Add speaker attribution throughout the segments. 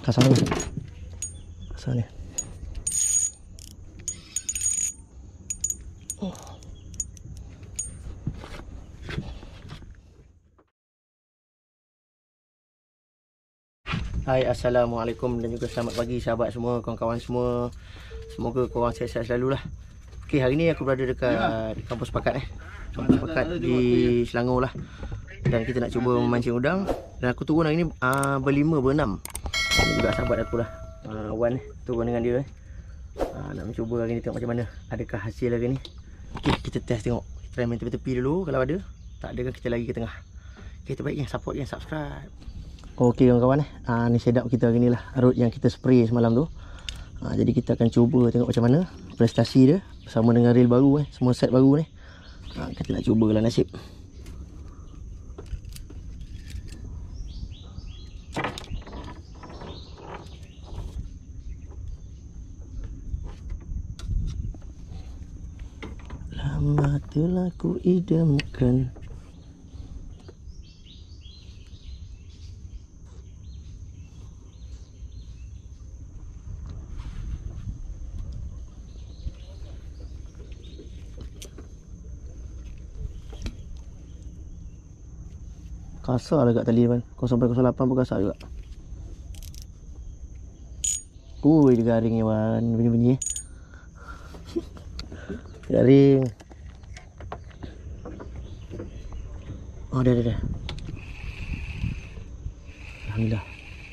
Speaker 1: Kasar ni. Kasar ni. Hai, Assalamualaikum dan juga selamat pagi sahabat semua, kawan-kawan semua. Semoga korang sihat-sihat selalu lah. Okey, hari ni aku berada dekat kampus Pakat Kampus Pakat di Selangor lah. Dan kita nak cuba memancing udang. Dan aku turun hari ni berlima, Ini juga sahabat aku lah, Wan turun dengan dia nak mencuba hari ni, tengok macam mana, adakah hasil hari ni. Okey, kita test tengok. Kita try main tepi-tepi dulu. Kalau ada, tak ada kan kita lagi ke tengah. Okey, terbaik yang support, yang subscribe. Okey kawan-kawan, ni setup kita hari ni lah, rod yang kita spray semalam tu. Jadi kita akan cuba tengok macam mana prestasi dia bersama dengan reel baru semua set baru ni. Kita nak cubalah nasib. Lama telah ku idamkan kasar dekat tali kan. 0.08 pun kasar juga. Ui, dia garing ni Wan. Bunyi-bunyi garing. Oh, dah. Alhamdulillah.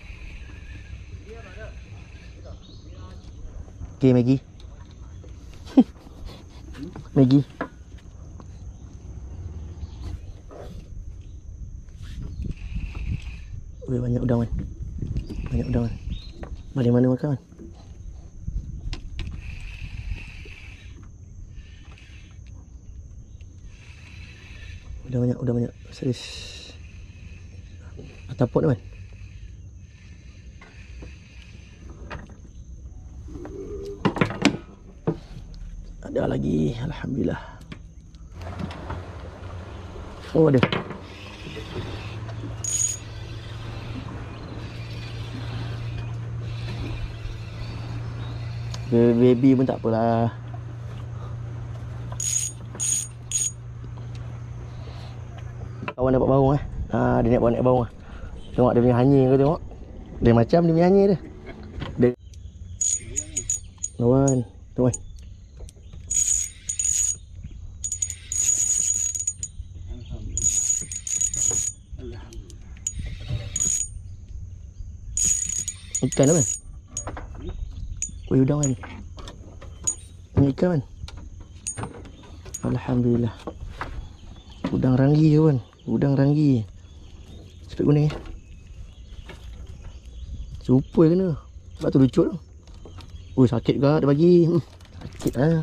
Speaker 1: Okay, Maggie. Maggie. Banyak udang kan. Banyak udang kan. Balik mana makan kan. Udah banyak. Serius. Atas pot tu kan. Ada lagi, alhamdulillah. Oh, ada. Baby pun tak apalah. Kawan dapat baung dia nak naik baung. Tengok dia punya hanyir, kau tengok. Dia macam dia punya hanyir dia. Kawan, tuan. Ikan apa? Wih, udang kan. Ini ikan kan. Alhamdulillah. Udang ranggi je kan. Udang ranggi. Sepik kuning Supoi kena. Sebab tu lucut tu. Oh, sakit juga dia bagi. Sakit lah.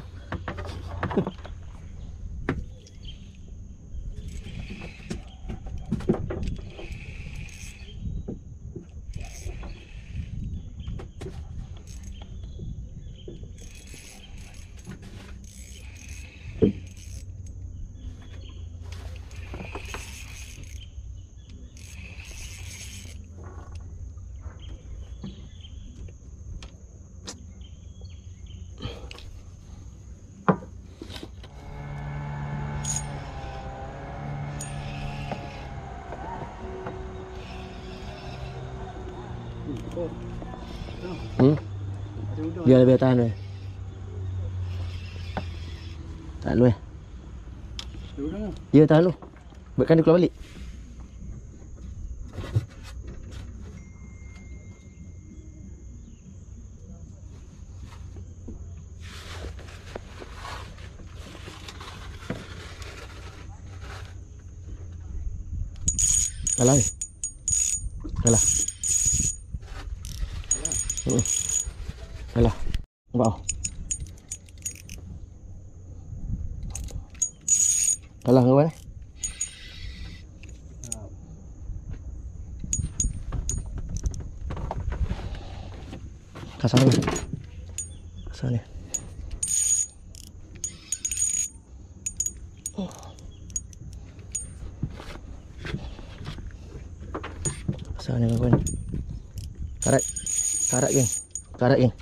Speaker 1: Dia lebih tahan weh. Tahan weh. Dia tahan lu. Buatkan dia keluar balik. Kalah weh. Kalah. Kalah. Wow. Kalah kawan. Kasar ni. Kasar ni. Kasar ni kawan. Karat. Karat geng. Karat geng.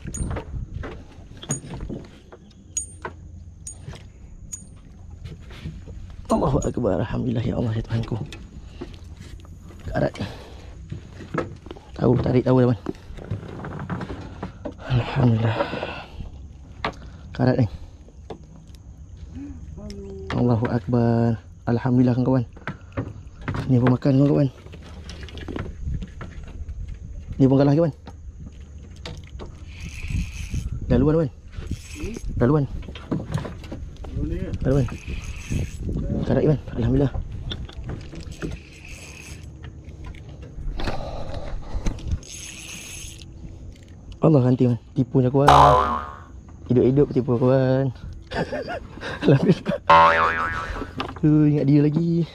Speaker 1: Allahu Akbar. Alhamdulillah ya Allah ya Tuhanku. Karat. Tahu, tarik tahu teman. Alhamdulillah. Karat ni. Allahu Akbar. Alhamdulillah kawan-kawan. Ni pun makan kawan-kawan. Ni pun kalah kawan. Daluan kawan. Daluan. Daluan. Karat kawan. Alhamdulillah. Allah ganti man. Tipunya kawan. Hidup-hidup tipu kawan. Alhamdulillah. Ingat dia lagi.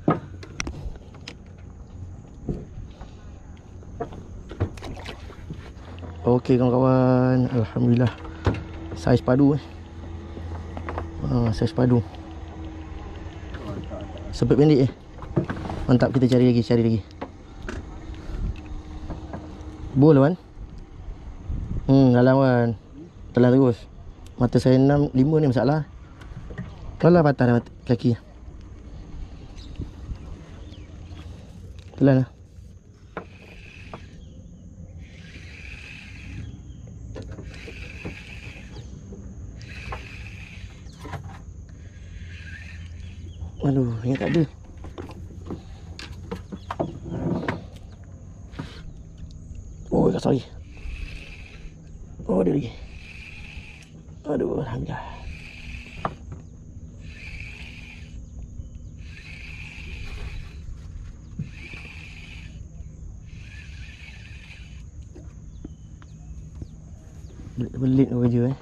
Speaker 1: Okey kawan-kawan. Alhamdulillah. Saiz padu saiz padu. Sempit pendek Mantap, kita cari lagi. Bol kan? Dalam kan. Telan terus. Mata saya 6, 5 ni masalah. Kalau patah dah kaki. Telan lah. Aduh, ingat tak ada. Oh, sorry. Oh, ada lagi. Aduh, alhamdulillah. Belit kerja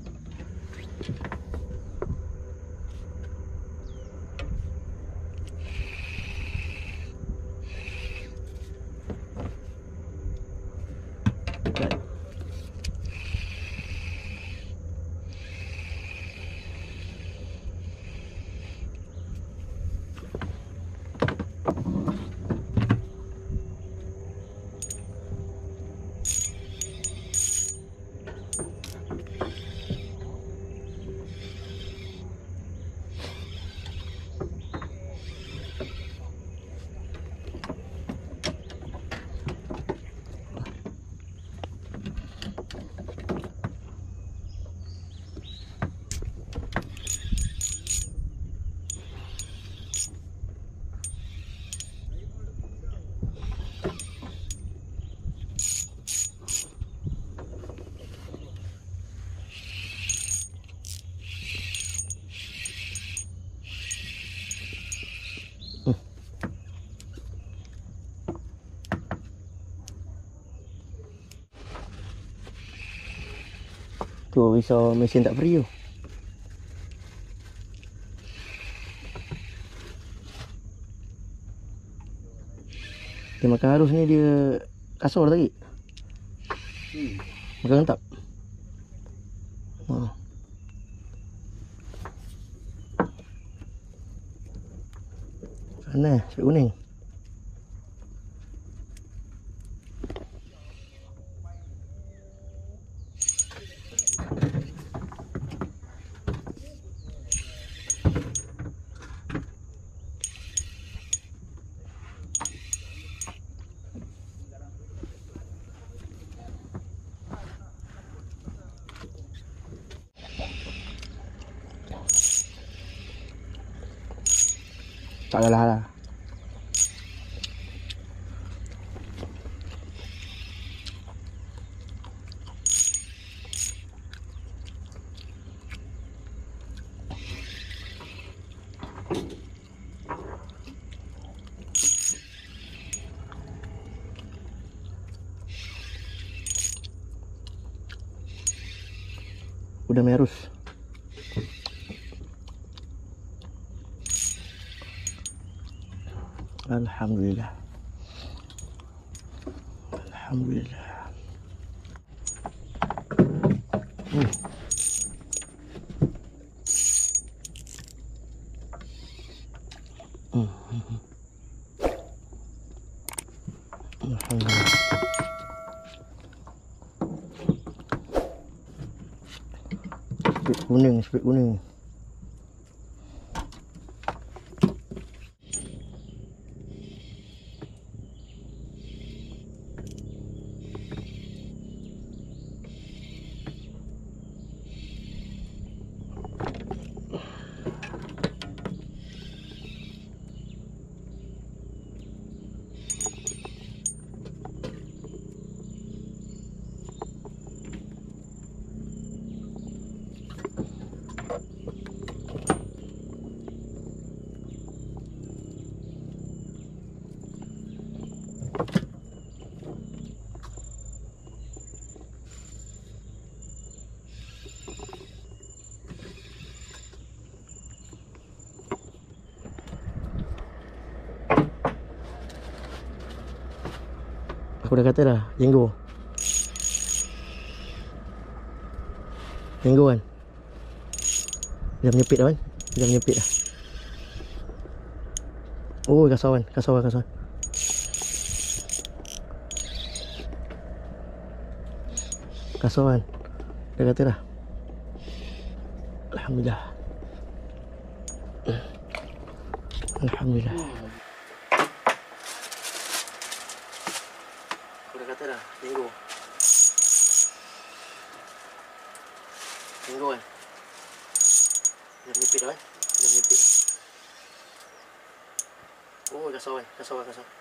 Speaker 1: tu, risau mesin tak free tu. Dia makan harus ni dia kasar tadi. Makan tak? Sana, sepik kuning. Tak kalah lah. Udah merus. Alhamdulillah. Alhamdulillah. Alhamdulillah. kuning, split kuning. Aku dah kata dah, jenggo. Jenggo kan. Dah menyepit dah kan. Dah menyepit dah. Oh, kasar kan. Kasar. Kasar kan. Dah kata dah. Alhamdulillah. Alhamdulillah. Aku dah kata dah, jenggo. Jenggo kan. Dah menyepit dah kan. Dah menyepit. Oh, kasar kan. Kasar.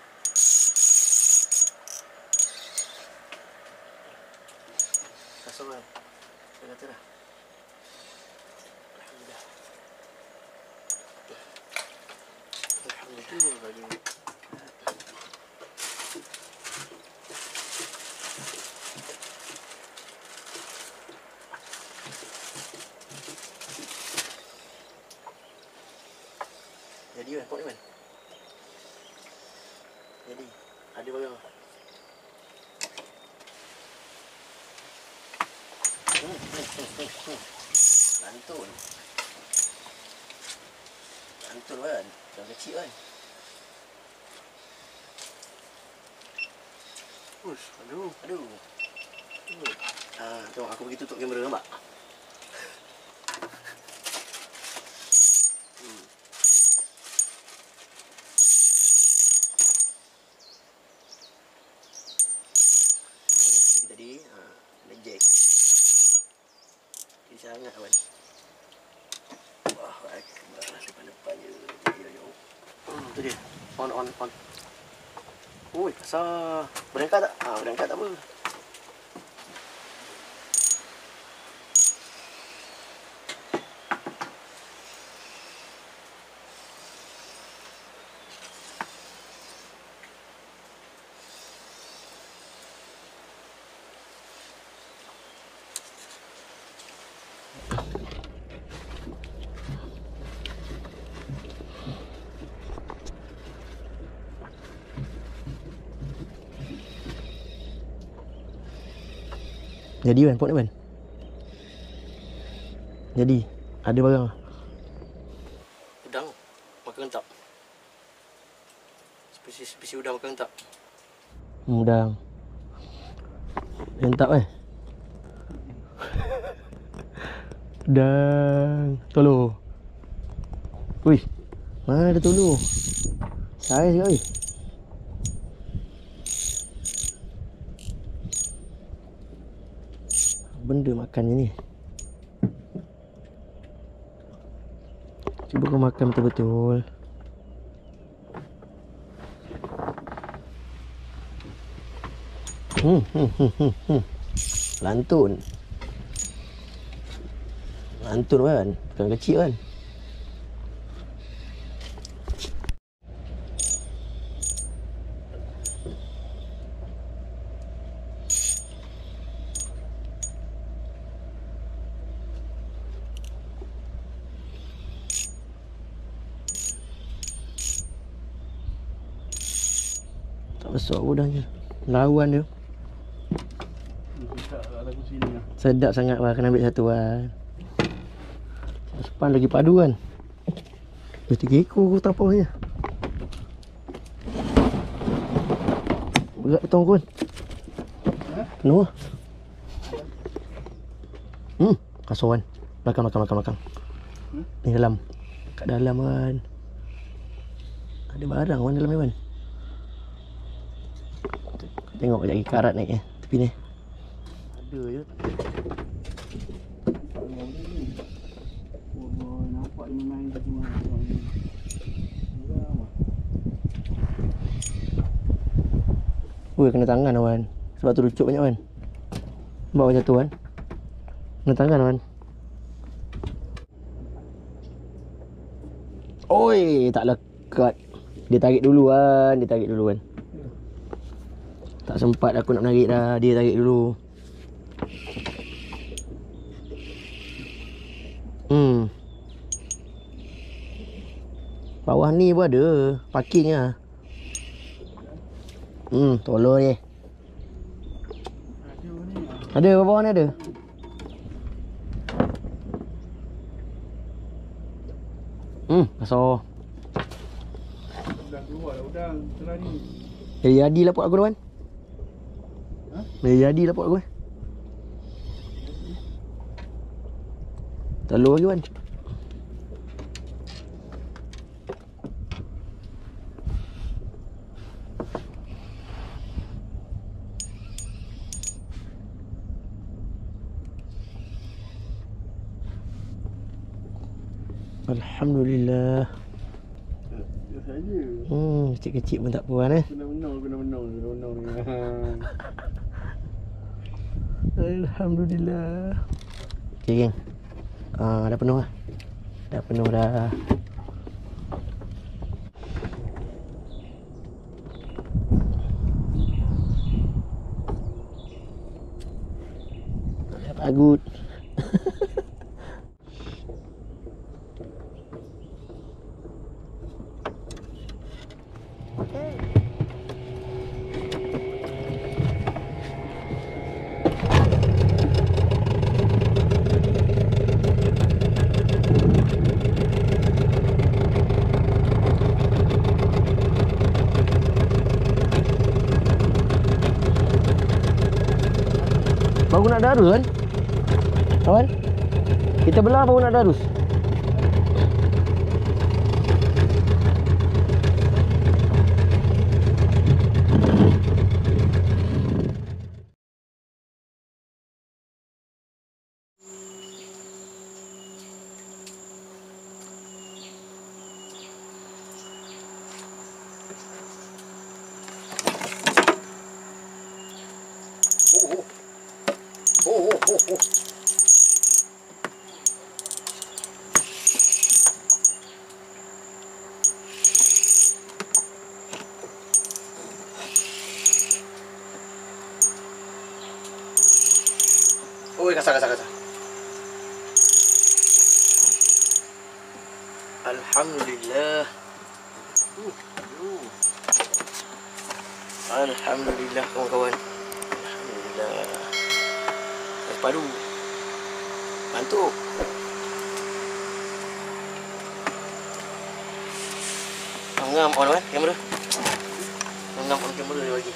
Speaker 1: Kasar kan. Dah kata dah. Alhamdulillah. Alhamdulillah. Jadi kan, pot ni kan. Jadi, ada barang. Lantun. Lantun kan, yang kecil kan. Ush, aduh. Tengok aku pergi tutup kamera nampak? Tadi, ada jack. Ini sangat kawan. Wah, akbar. Depan je. Yo. Tu dia. On. Ui, kasar. Berangkat tak? Berangkat tak apa. Jadi kan, pot ni kan. Jadi, ada barang. Udang makan tak? Spesies udang makan tak? Udang. Entap Udang. Tolong. Wih, mana ada tolong? Saiz ke weh? Benda makan ni. Cuba kau makan betul-betul. Lantun kan, bukan kecil kan. Tak besar udangnya. Lawan dia. Sedap sangat lah, kena ambil satu lah. Sepan lagi padu kan. 3 ekor aku tapahnya. Berat betul kan. Penuh lah. Kasar kan. Belakang. Ni dalam. Kat dalam Wan. Ada barang Wan dalam ni Wan. Tengok kejap lagi karat naik tepi ni. Ada je. Nampak dia main kat semua. Kena tangan Wan. Sebab tu rucuk banyak Wan. Nampak macam tu Wan. Kena tangan Wan. Oi, tak lekat. Dia tarik dulu Wan. Tak sempat aku nak menarik dah. Dia tarik dulu. Bawah ni pun ada. Parking lah. Tolong ni. Ada bawah ni ada. Kasar. Udang keluar lah udang. Setelah ni. Jadi lah pot aku tu kan. Jadi lah pot aku. Telur lagi kan. Alhamdulillah. Kecil-kecil pun tak puan Kena menang. Alhamdulillah. Okay geng. Dah penuh lah. Dah penuh dah. Agut. Baru nak darus kan? Kawan? Kita belah baru nak darus. Oi, kasar. Alhamdulillah. Alhamdulillah kawan-kawan. Alhamdulillah. Padu. Mantap. Ngam on kan kamera. Ngam on kamera dia lagi.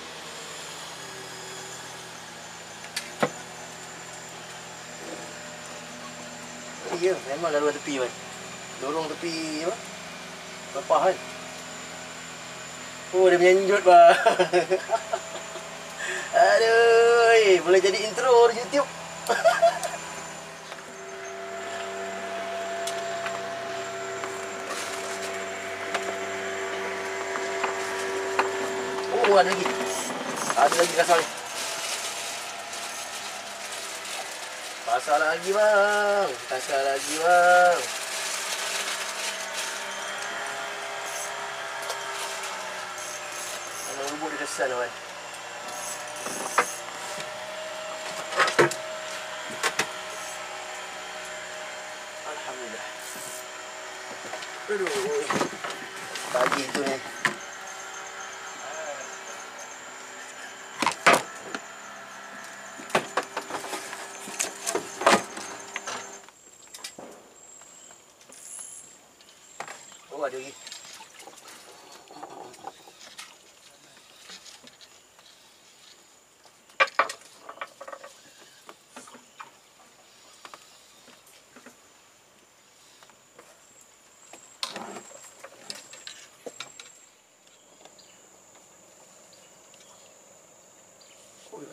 Speaker 1: Ya, memang laluan tepi kan. Dorong tepi apa? Lepah kan. Oh, dia menyanjut bah. Aduh, boleh jadi intro di YouTube. Oh, ada lagi. Ada lagi kasar ni. Pasal lagi bang. Kalau lubuk dia kesan kan. Alhamdulillah. Aduh. Pagi tu ni. Oh, ada lagi.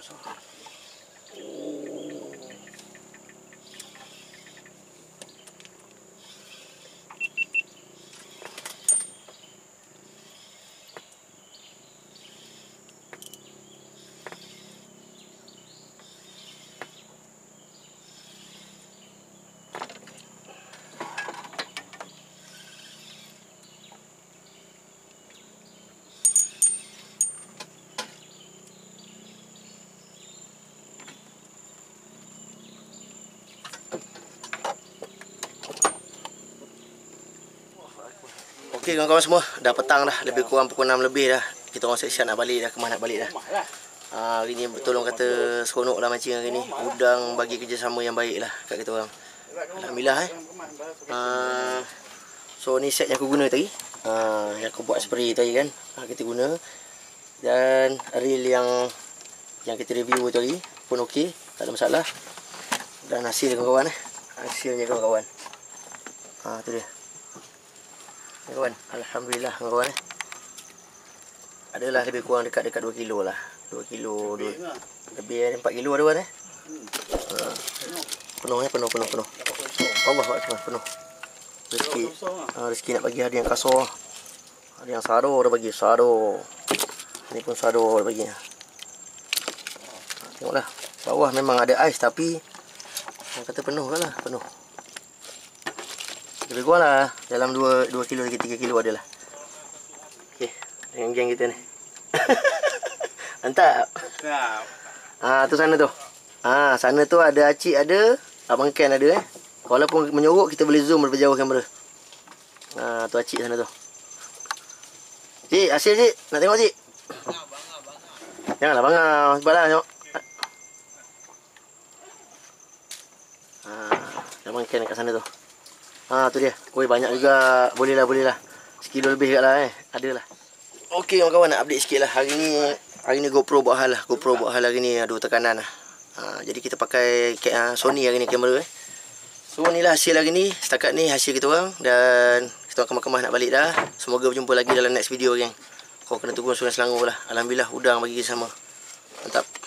Speaker 1: Okey kawan-kawan semua, dah petang dah, lebih kurang pukul 6 lebih dah. Kita orang siap nak balik dah, kemah nak balik dah. Hari ni betul orang kata seronok lah mancing hari ni. Udang bagi kerjasama yang baik lah kat kita orang. Alhamdulillah so ni set yang aku guna tadi. Yang aku buat spray tadi kan. Kita guna. Dan reel yang kita review tadi pun okey, tak ada masalah. Dan hasil kawan-kawan hasilnya kawan-kawan. Tu dia. Kawan, alhamdulillah kawan. Adalah lebih kurang dekat 2 kilo lah. 2 kilo lebih 4 kilo ada kan penuh penuh. Allah Akbar, penuh. Rezeki nak bagi ada yang kasar. Ada yang sado dah bagi, sado. Ni pun sado dah bagi. Tengoklah, bawah memang ada ais tapi orang kata penuh lah, penuh. Lebih kurang lah dalam 2 kilo lagi 3 kilo adalah. Okey, dengan geng kita ni. Mantap. Tu sana tu. Sana tu ada Acik ada, Abang Ken ada Walaupun menyorok kita boleh zoom lebih jauh kamera. Tu Acik sana tu. Cik, hasil cik, nak tengok cik? Janganlah bangau, sebablah tengok. Abang Ken dekat sana tu. Tu dia. Oi banyak juga. Boleh lah. Sekilo lebih kat lah Adalah. Okey kawan-kawan, nak update sikit lah. Hari ni GoPro buat hal hari ni ada tekanan lah. Jadi kita pakai Sony hari ni kamera So ni lah hasil hari ni. Setakat ni hasil kita orang. Dan kita orang kemah-kemah nak balik dah. Semoga berjumpa lagi dalam next video geng. Kau kena tunggu Sungai Selangor lah. Alhamdulillah udang bagi sama. Mantap.